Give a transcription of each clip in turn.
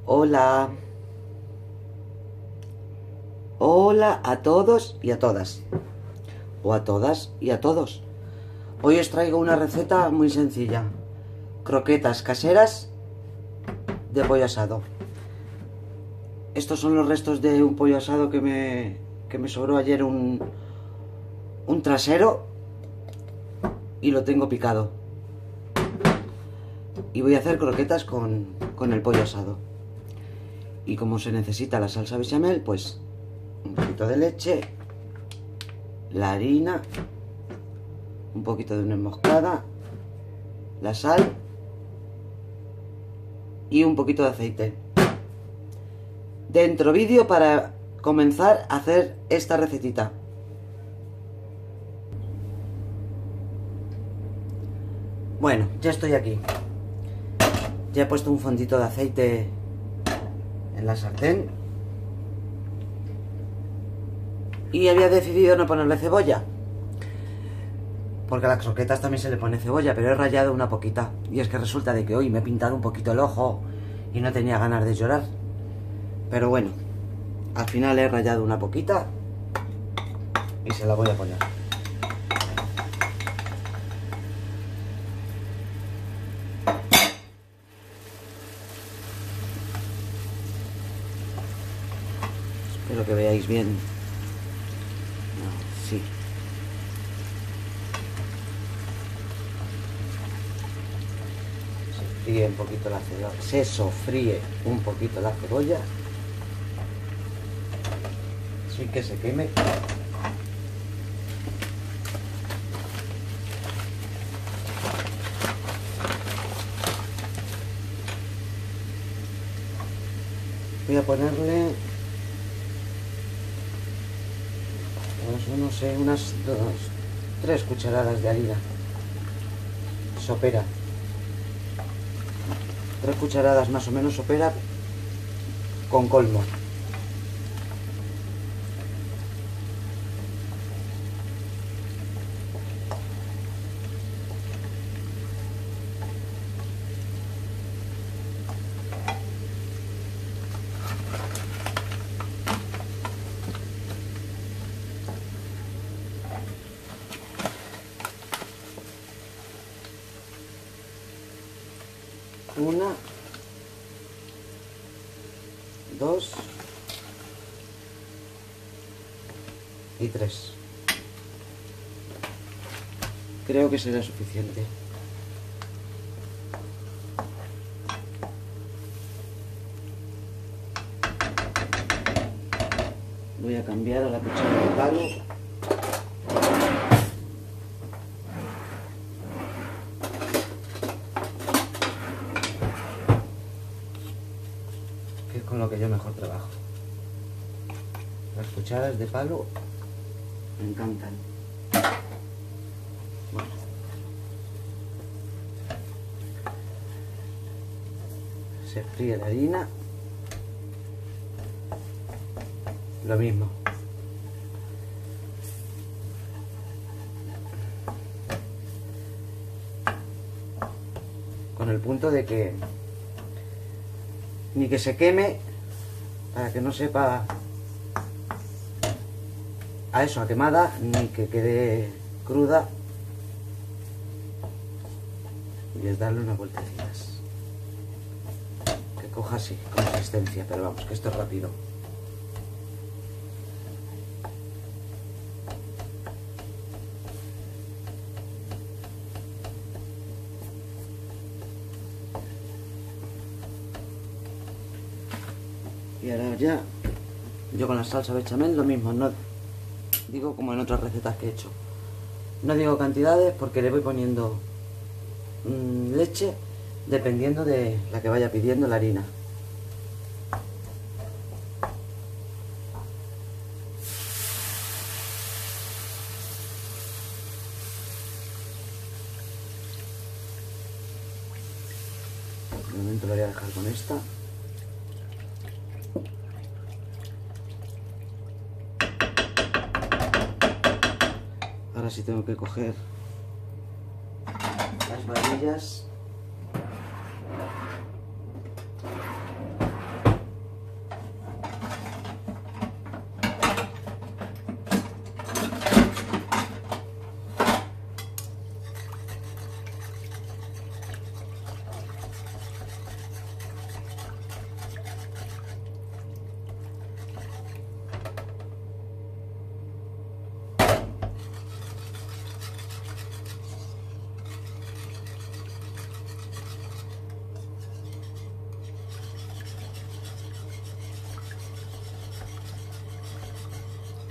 Hola. Hola a todos y a todas. O a todas y a todos. Hoy os traigo una receta muy sencilla. Croquetas caseras de pollo asado. Estos son los restos de un pollo asado que me sobró ayer un trasero y lo tengo picado. Y voy a hacer croquetas con el pollo asado. Y como se necesita la salsa bechamel, pues un poquito de leche, la harina, un poquito de nuez moscada, la sal y un poquito de aceite. Dentro vídeo para comenzar a hacer esta recetita. Bueno, ya estoy aquí. Ya he puesto un fondito de aceite en la sartén y había decidido no ponerle cebolla, porque a las croquetas también se le pone cebolla, pero he rallado una poquita. Y es que resulta de que hoy me he pintado un poquito el ojo y no tenía ganas de llorar. Pero bueno, al final he rallado una poquita y se la voy a poner. Espero que veáis bien. Sí. Se sofríe un poquito la cebolla sin que se queme. Voy a ponerle pues, no sé, unas 3 cucharadas de harina sopera. 3 cucharadas más o menos sopera con colmo. Una, 2 y 3. Creo que será suficiente. Voy a cambiar a la cuchara de palo. Que es con lo que yo mejor trabajo. Las cucharas de palo me encantan. Bueno. Se fríe la harina. Lo mismo. Con el punto de que ni que se queme, para que no sepa a eso, a quemada, ni que quede cruda. Y es darle unas vueltecitas. Que coja así, consistencia, pero vamos, que esto es rápido. Y ahora ya, yo con la salsa bechamel lo mismo, no digo como en otras recetas que he hecho. No digo cantidades porque le voy poniendo leche dependiendo de la que vaya pidiendo la harina. De momento lo voy a dejar con esta. Ahora sí tengo que coger las varillas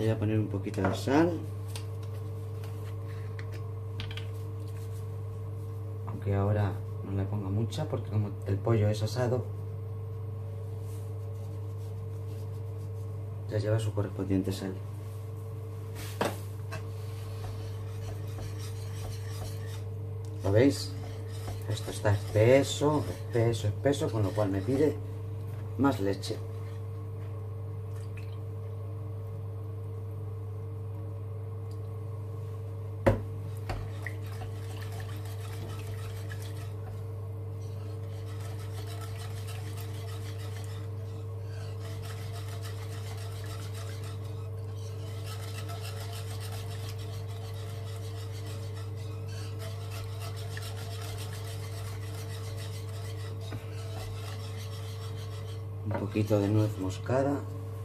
Voy a poner un poquito de sal. Aunque ahora no le ponga mucha porque como el pollo es asado, ya lleva su correspondiente sal. ¿Lo veis? Esto está espeso, espeso, espeso, con lo cual me pide más leche. Un poquito de nuez moscada.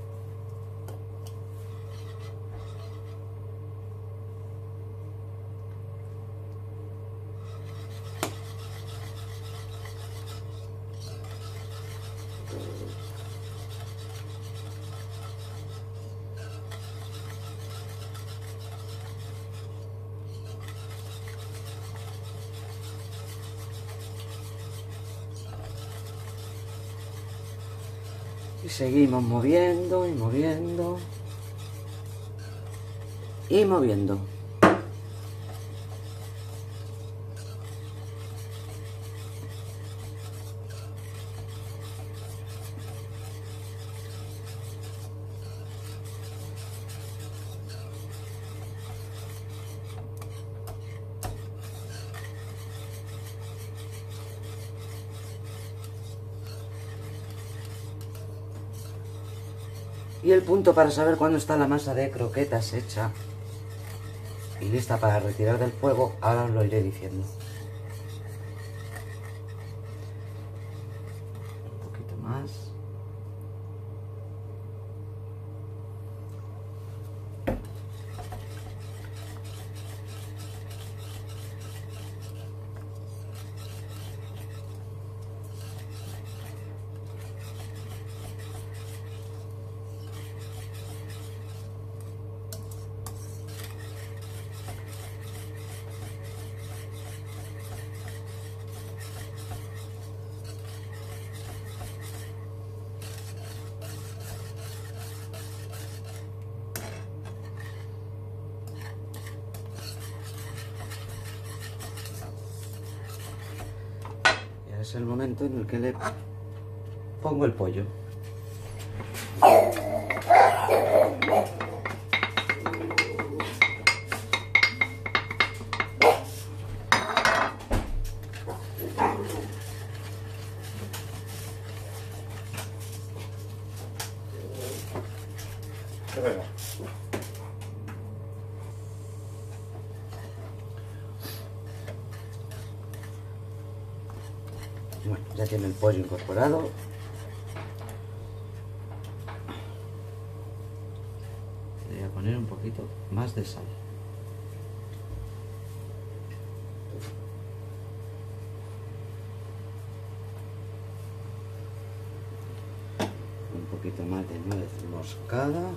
Y seguimos moviendo y moviendo y moviendo. Y el punto para saber cuándo está la masa de croquetas hecha y lista para retirar del fuego, ahora os lo iré diciendo. Un poquito más. Es el momento en el que le pongo el pollo. Bueno, ya tiene el pollo incorporado. Le voy a poner un poquito más de sal. Un poquito más de nuez moscada.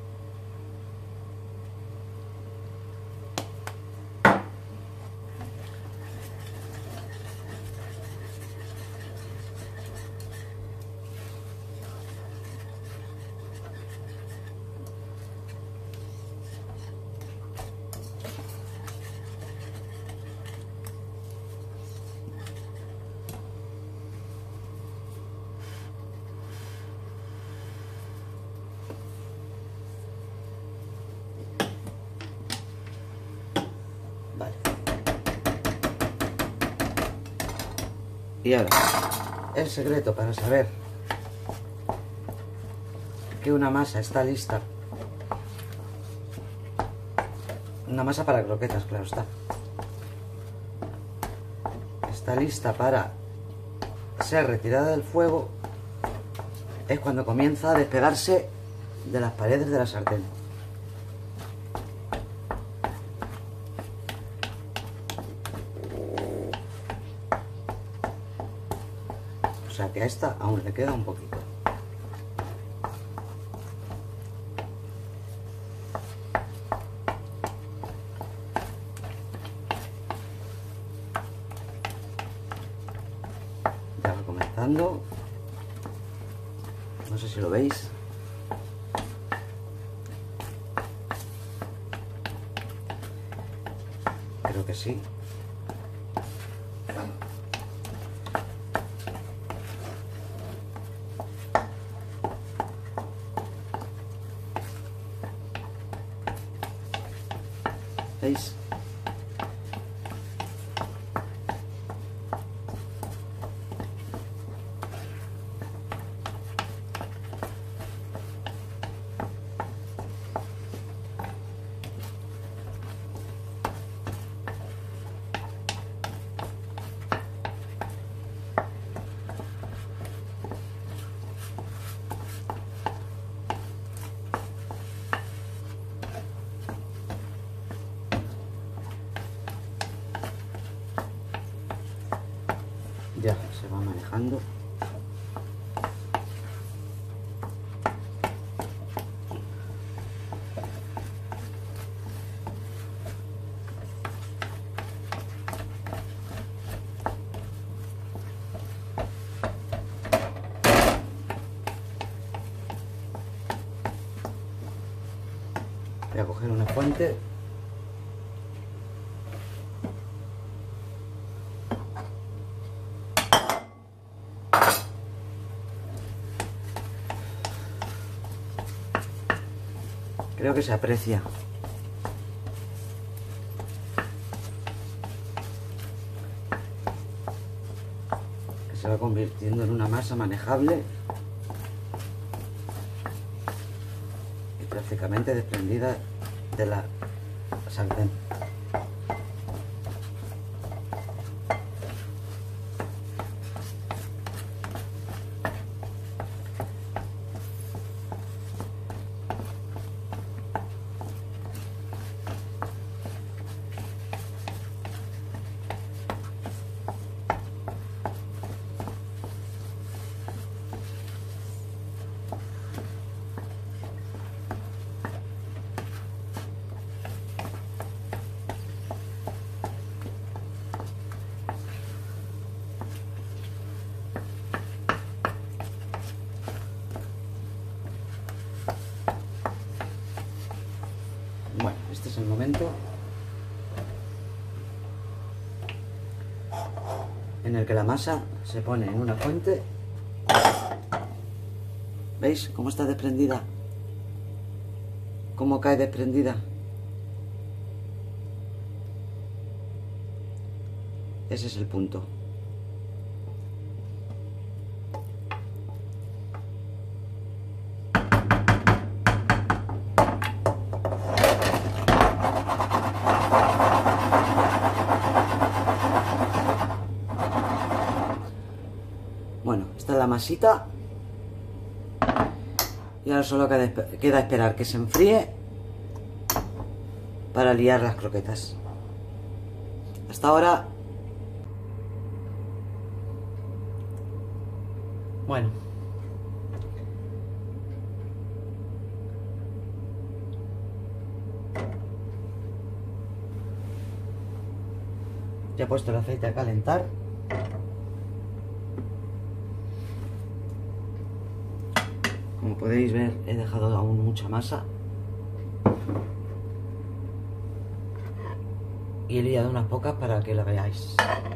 Vale. Y ahora, el secreto para saber que una masa está lista, una masa para croquetas, claro está lista para ser retirada del fuego, es cuando comienza a despegarse de las paredes de la sartén. O sea que a esta aún le queda un poquito. manejando. No sé si lo veis. Creo que sí. ¿Veis? Ya se va manejando. Voy a coger una fuente. Creo que se aprecia. Que se va convirtiendo en una masa manejable y prácticamente desprendida de la sartén. Bueno, este es el momento en el que la masa se pone en una fuente. ¿Veis cómo está desprendida? ¿Cómo cae desprendida? Ese es el punto. Bueno, esta es la masita. Y ahora solo queda esperar que se enfríe para liar las croquetas. Hasta ahora. Bueno. Ya he puesto el aceite a calentar. Como podéis ver, he dejado aún mucha masa. Y he liado unas pocas para que la veáis.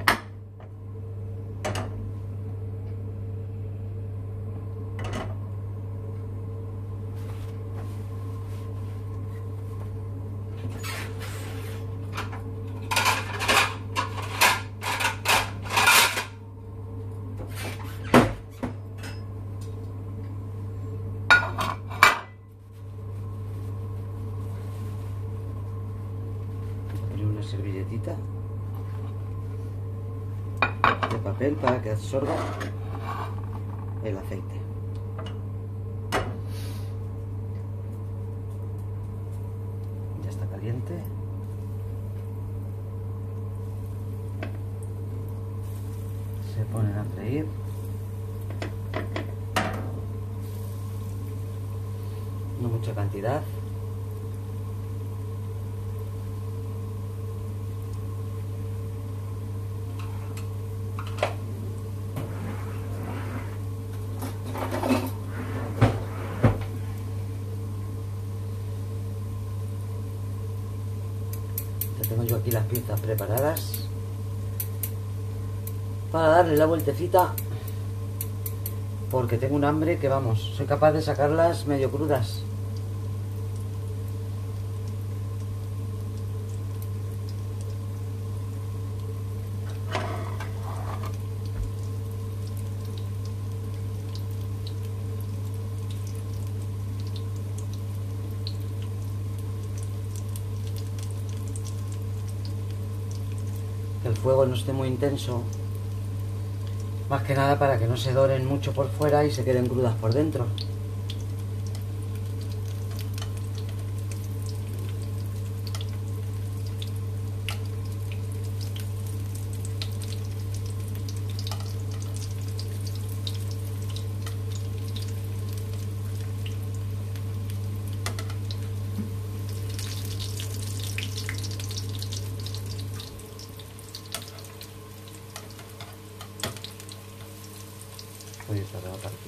Servilletita de papel para que absorba el aceite. Ya está caliente. Se ponen a freír. No mucha cantidad. tengo yo aquí las pinzas preparadas para darle la vueltecita, porque tengo un hambre que vamos, soy capaz de sacarlas medio crudas. Que el fuego no esté muy intenso, más que nada para que no se doren mucho por fuera y se queden crudas por dentro. Uy, esta se va a partir.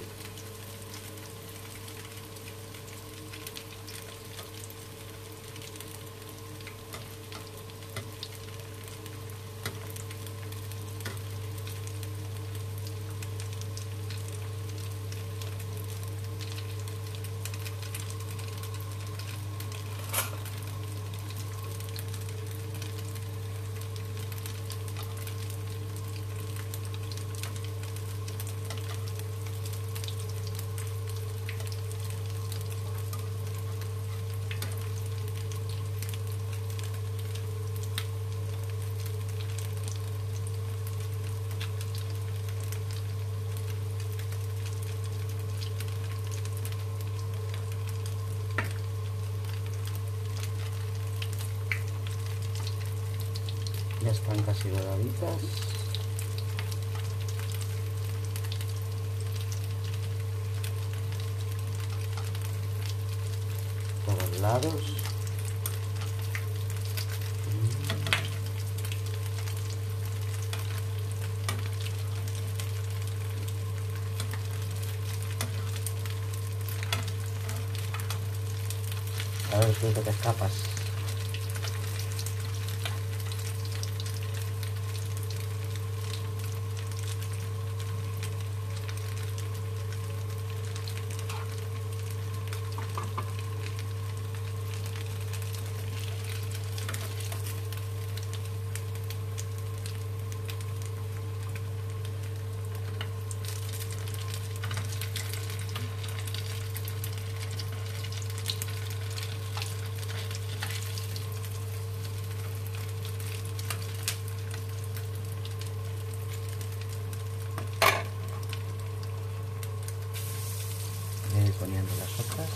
Ya están casi doraditas. Todos lados. A ver si te escapas. Poniendo las otras.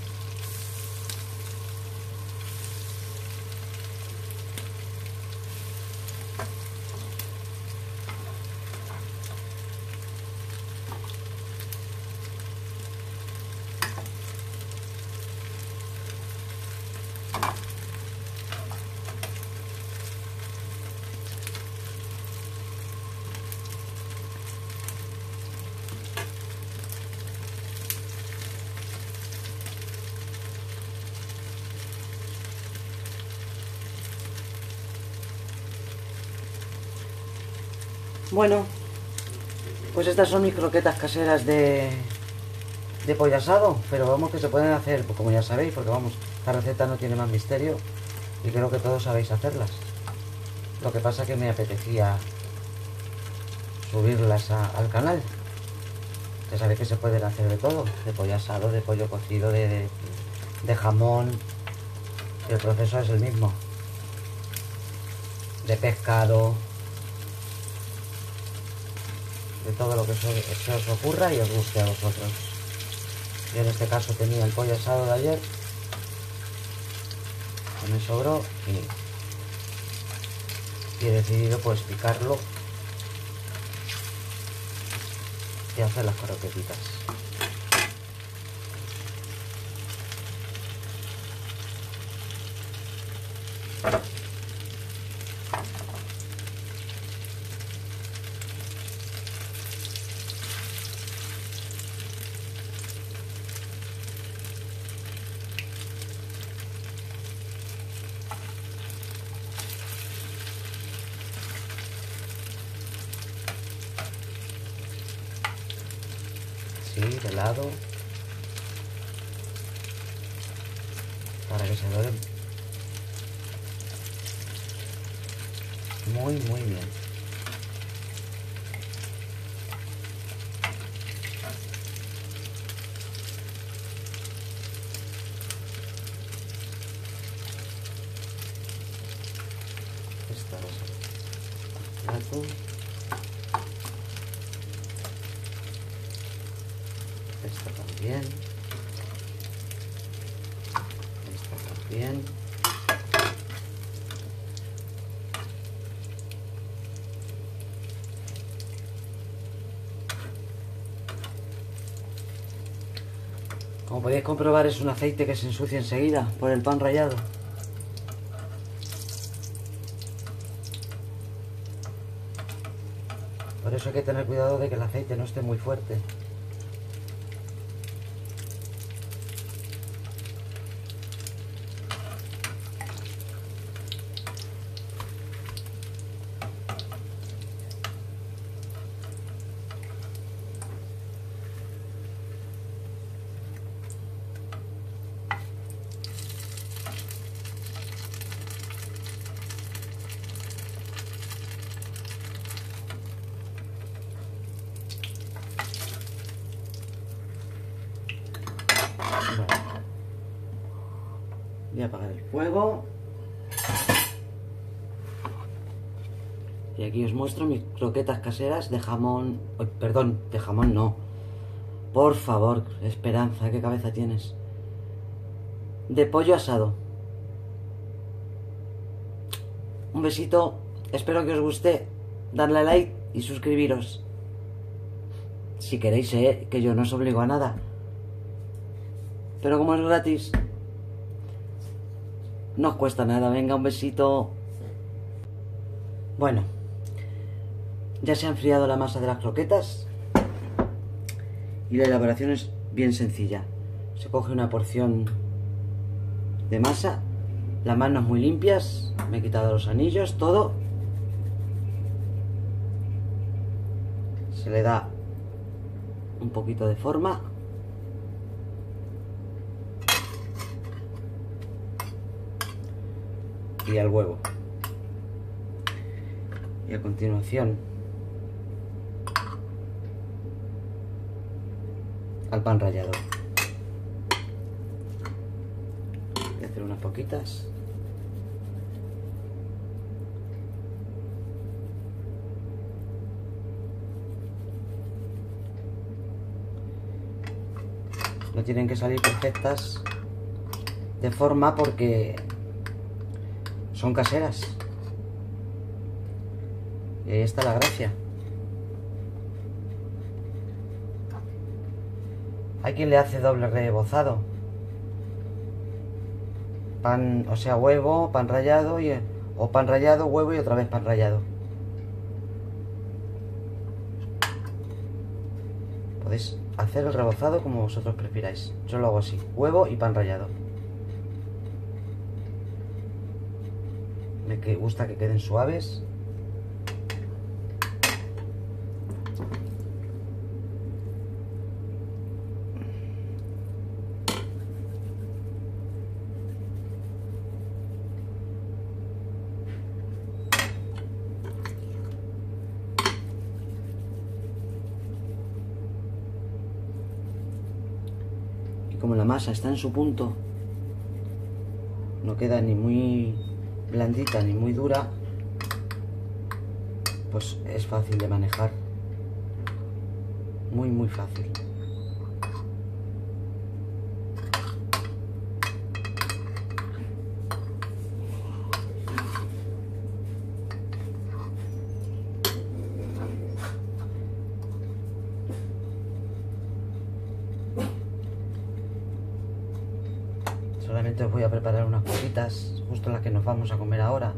Bueno, pues estas son mis croquetas caseras de pollo asado, pero vamos, que se pueden hacer, pues como ya sabéis, porque vamos, esta receta no tiene más misterio y creo que todos sabéis hacerlas. Lo que pasa que me apetecía subirlas al canal. Ya sabéis que se pueden hacer de todo, de pollo asado, de pollo cocido, de jamón, y el proceso es el mismo, de pescado, de todo lo que se os ocurra y os guste a vosotros. Yo en este caso tenía el pollo asado de ayer, que me sobró, y he decidido pues picarlo y hacer las croquetitas. de lado, para que se doren muy bien. Esta va a ser plato. Esta también. Esta también. Como podéis comprobar, es un aceite que se ensucia enseguida por el pan rallado. Por eso hay que tener cuidado de que el aceite no esté muy fuerte. Voy a apagar el fuego. Y aquí os muestro mis croquetas caseras de jamón. Perdón, de jamón no. Por favor, Esperanza, ¿qué cabeza tienes? De pollo asado. Un besito. Espero que os guste. Darle a like y suscribiros. Si queréis, que yo no os obligo a nada. Pero como es gratis, no os cuesta nada. Venga, un besito. Bueno, ya se ha enfriado la masa de las croquetas y la elaboración es bien sencilla. Se coge una porción de masa, las manos muy limpias, me he quitado los anillos, todo. Se le da un poquito de forma. Y al huevo. Y a continuación al pan rallado. Voy a hacer unas poquitas. No tienen que salir perfectas de forma porque son caseras. Y ahí está la gracia. Hay quien le hace doble rebozado. Pan, o sea, huevo, pan rallado, o pan rallado, huevo y otra vez pan rallado. Podéis hacer el rebozado como vosotros prefiráis. Yo lo hago así, huevo y pan rallado. Me gusta que queden suaves. Y como la masa está en su punto, no queda ni muy blandita ni muy dura, pues es fácil de manejar, muy fácil. Solamente os voy a preparar unas poquitas, justo las que nos vamos a comer ahora.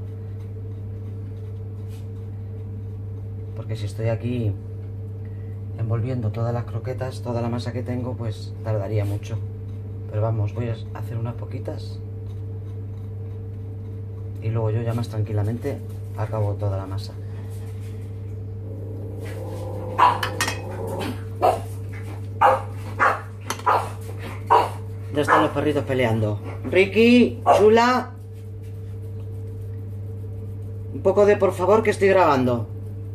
Porque si estoy aquí envolviendo todas las croquetas, toda la masa que tengo, pues tardaría mucho. Pero vamos, voy a hacer unas poquitas. Y luego yo ya más tranquilamente acabo toda la masa. Ya están los perritos peleando. Ricky, chula. Un poco de por favor que estoy grabando.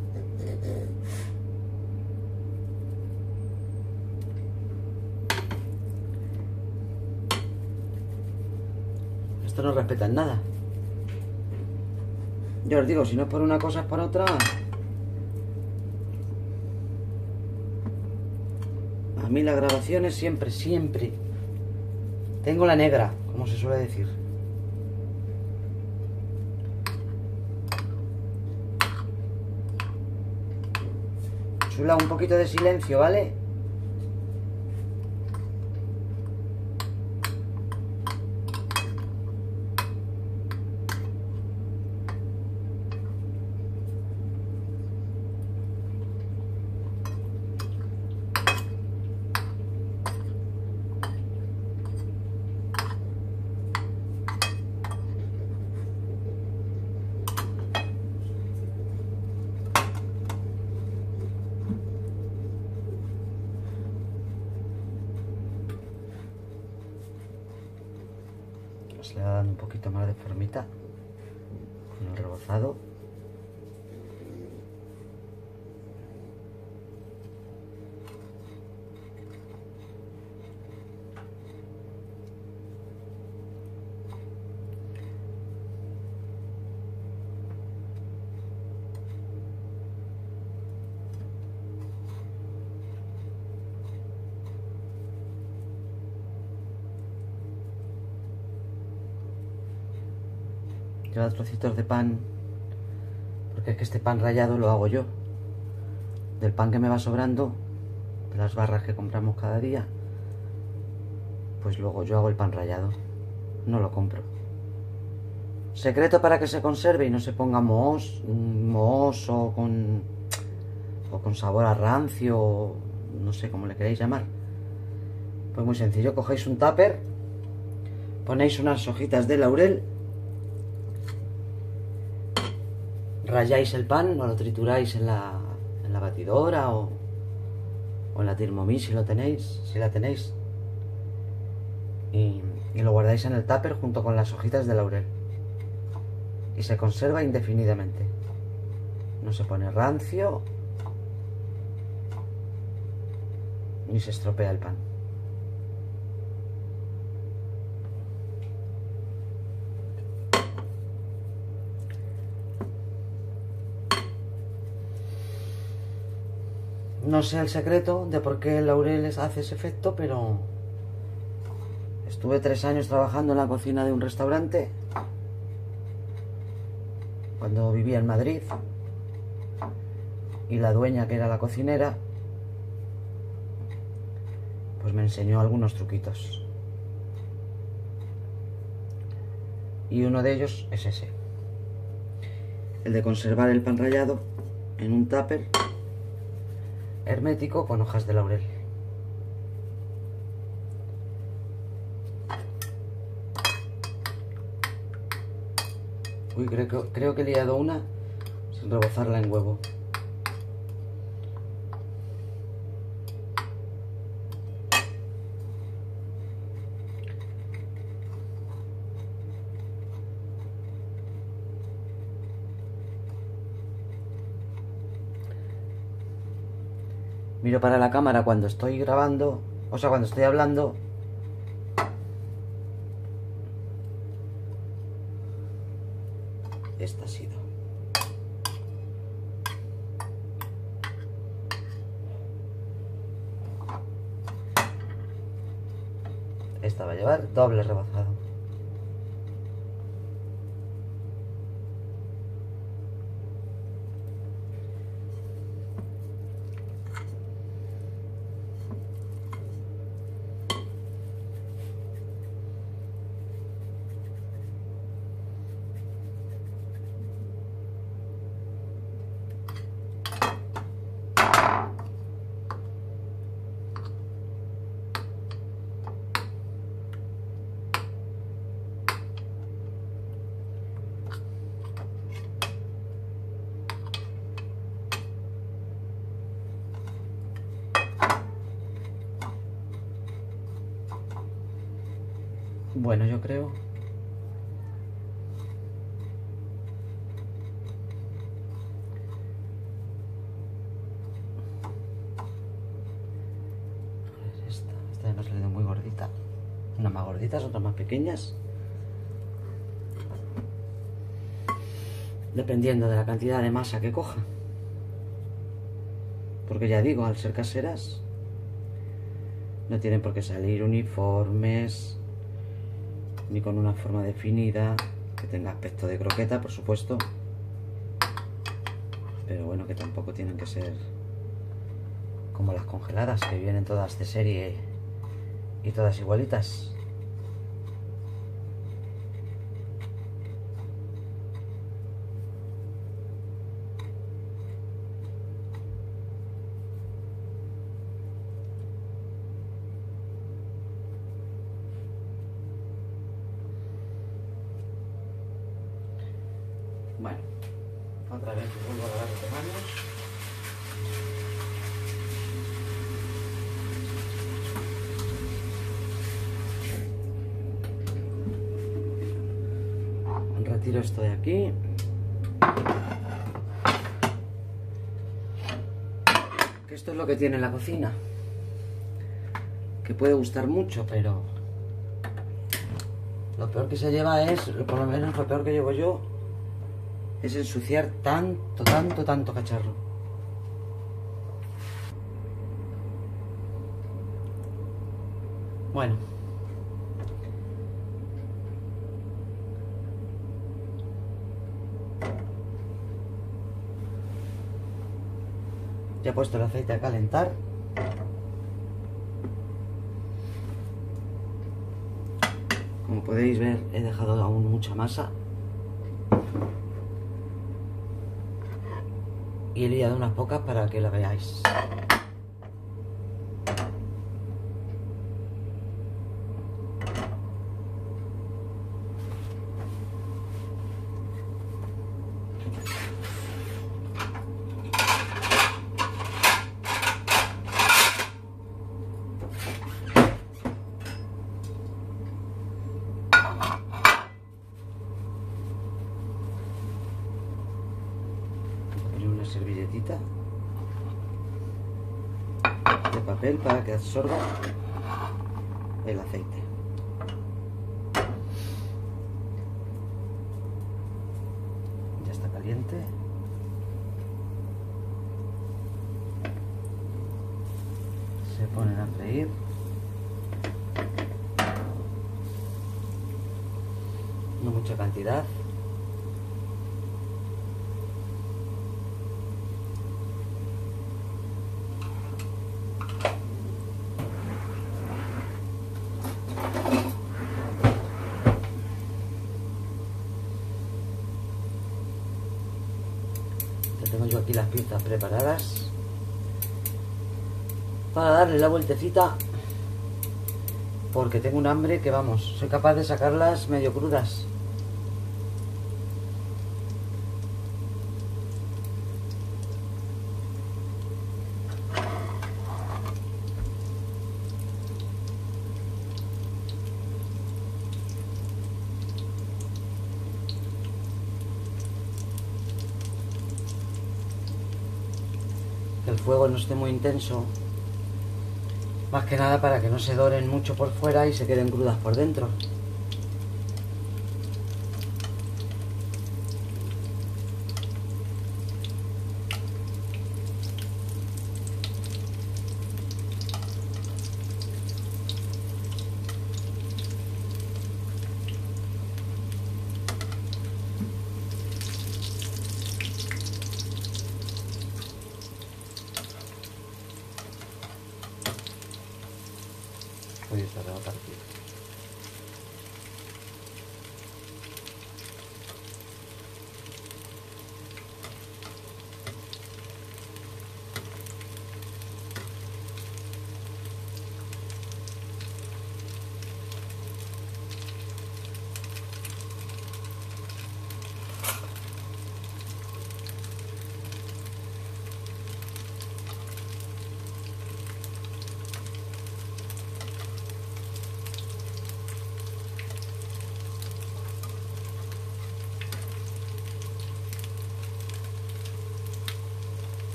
Esto no respetan nada. Yo os digo, si no es por una cosa es por otra. A mí las grabaciones siempre, siempre. Tengo la negra, como se suele decir. Chula, un poquito de silencio, ¿vale? Pues le da un poquito más de formita con el rebozado. Lleva trocitos de pan, porque es que este pan rallado lo hago yo. Del pan que me va sobrando, de las barras que compramos cada día, pues luego yo hago el pan rallado, no lo compro. Secreto para que se conserve y no se ponga mohoso o con sabor a rancio, no sé cómo le queréis llamar. Pues muy sencillo, cogéis un tupper, ponéis unas hojitas de laurel, ralláis el pan, o lo trituráis en la batidora o en la Thermomix si la tenéis, y lo guardáis en el tupper junto con las hojitas de laurel y se conserva indefinidamente. No se pone rancio ni se estropea el pan. No sé el secreto de por qué el laurel hace ese efecto, pero estuve 3 años trabajando en la cocina de un restaurante cuando vivía en Madrid, y la dueña, que era la cocinera, pues me enseñó algunos truquitos, y uno de ellos es ese, el de conservar el pan rallado en un tupper hermético con hojas de laurel. Uy, creo que he liado una sin rebozarla en huevo. Miro para la cámara cuando estoy grabando, o sea, cuando estoy hablando. Esta ha sido. Esta va a llevar doble rebozado. Bueno, yo creo. A ver, esta me ha salido muy gordita. Unas más gorditas, otras más pequeñas. Dependiendo de la cantidad de masa que coja. Porque ya digo, al ser caseras, no tienen por qué salir uniformes, ni con una forma definida, que tenga aspecto de croqueta, por supuesto. Pero bueno, que tampoco tienen que ser como las congeladas, que vienen todas de serie y todas igualitas. Bueno, otra vez vuelvo a lavar los manos. Retiro esto de aquí. Que esto es lo que tiene la cocina. Que puede gustar mucho, pero lo peor que se lleva es, por lo menos lo peor que llevo yo, es ensuciar tanto cacharro. Bueno. Ya he puesto el aceite a calentar. Como podéis ver, he dejado aún mucha masa. Y he liado unas pocas para que la veáis. Servilletita de papel para que absorba el aceite. Ya está caliente. Se ponen a freír. No mucha cantidad. Tengo yo aquí las piezas preparadas para darle la vueltecita, porque tengo un hambre que vamos, soy capaz de sacarlas medio crudas. Que el fuego no esté muy intenso, más que nada para que no se doren mucho por fuera y se queden crudas por dentro. Hoy está a partir.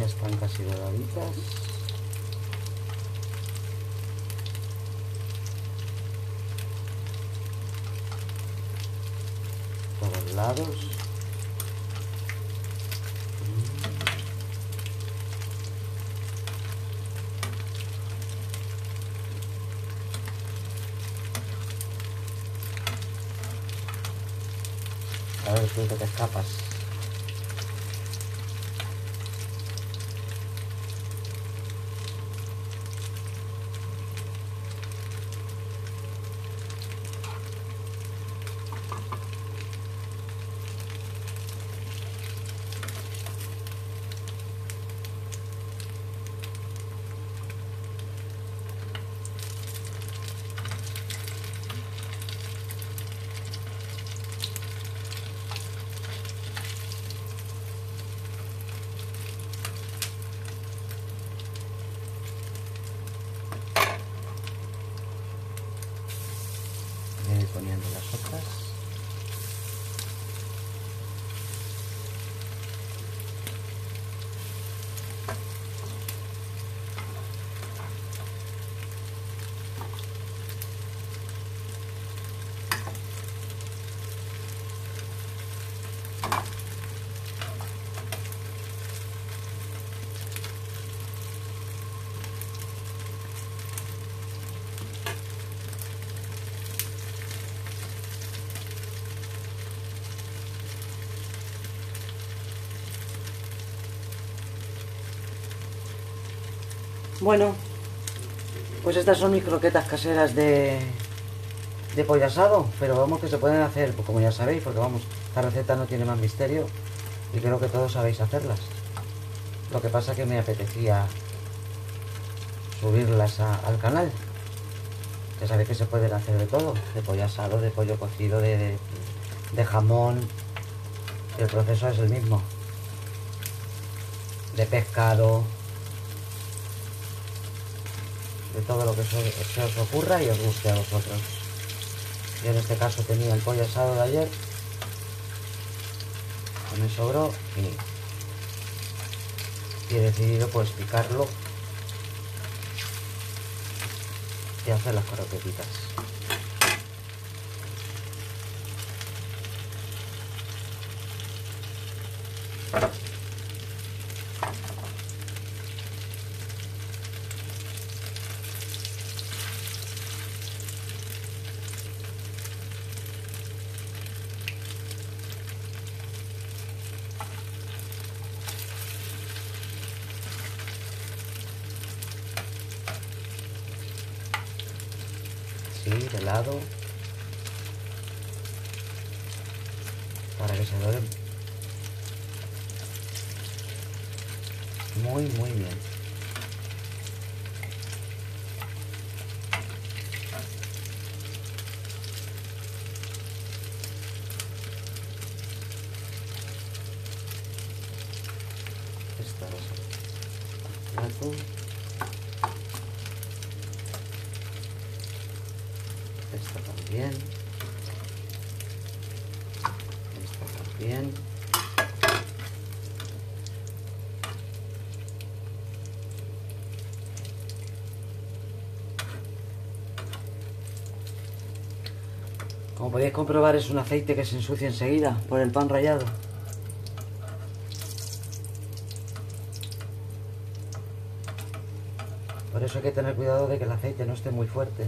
Ya están casi doraditas. Todos lados. A ver tú que te escapas. Voy poniendo las otras. Bueno, pues estas son mis croquetas caseras de pollo asado, pero vamos que se pueden hacer, pues como ya sabéis, porque vamos, esta receta no tiene más misterio y creo que todos sabéis hacerlas. Lo que pasa que me apetecía subirlas al canal. Ya sabéis que se pueden hacer de todo, de pollo asado, de pollo cocido, de jamón, y el proceso es el mismo, de pescado, de todo lo que se os ocurra y os guste a vosotros. Yo en este caso tenía el pollo asado de ayer, que me sobró y he decidido pues picarlo y hacer las croquetitas. Sí, de lado, para que se doren muy bien. Esta va a ser el plato. Esta también. Esta también. Como podéis comprobar, es un aceite que se ensucia enseguida por el pan rallado. Por eso hay que tener cuidado de que el aceite no esté muy fuerte.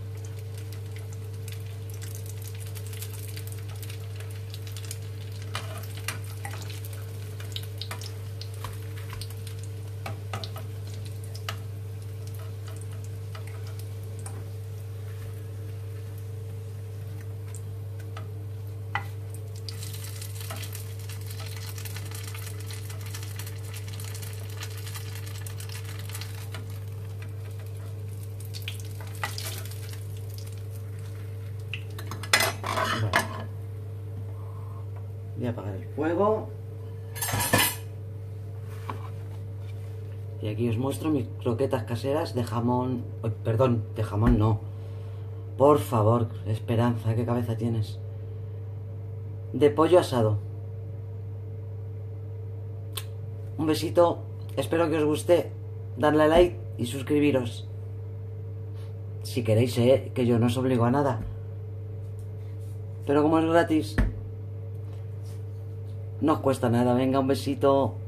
Voy a apagar el fuego. Y aquí os muestro mis croquetas caseras de jamón. Perdón, de jamón no. Por favor, Esperanza, ¿qué cabeza tienes? De pollo asado. Un besito Espero que os guste. Darle a like y suscribiros. Si queréis, que yo no os obligo a nada. Pero como es gratis, no os cuesta nada. Venga, un besito.